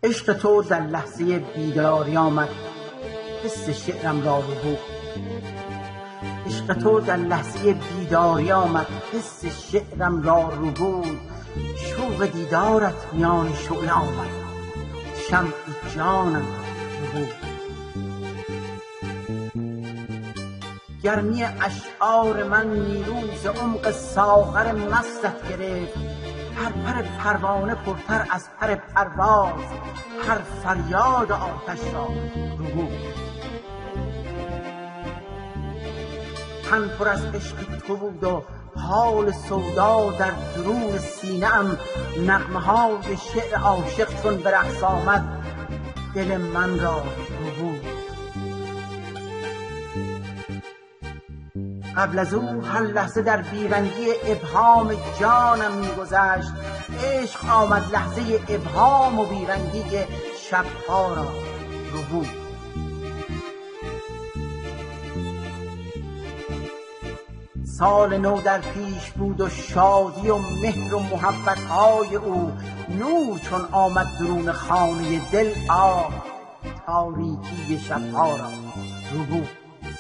عشق تو در لحظه بیداری آمد، حس شعرم را ربود. عشق تو در لحظه بیداری آمد، حس شعرم را ربود. شوق دیدارت میان شعله آمد، شمع جانم ربود. گرمی اشعار من نیروز عمق ساغر مستت گرفت. پر پروانه پرتر از پر پرواز، هر فریاد آتش را ربود. تن پر از عشق تو بود و حال سودا در درون سینه ام. نغمه های شعر عاشق چون به رقص آمد، دل من را ربود. قبل از او هر لحظه در بیرنگی ابهام جانم میگذشت. عشق آمد لحظه ابهام و بیرنگی شبها را ربود. سال نو در پیش بود و شادی و مهر و محبتهای او. نور چون آمد درون خانه دل، تاریکی شبها را ربود.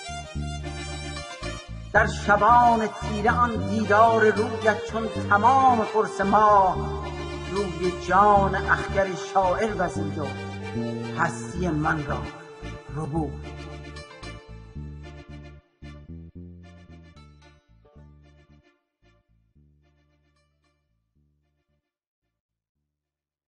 در شبان تیره آن دیدار رویت چون تمام قرص ماه، روی جان اخگر شاعر وزید و هستی من را ربود.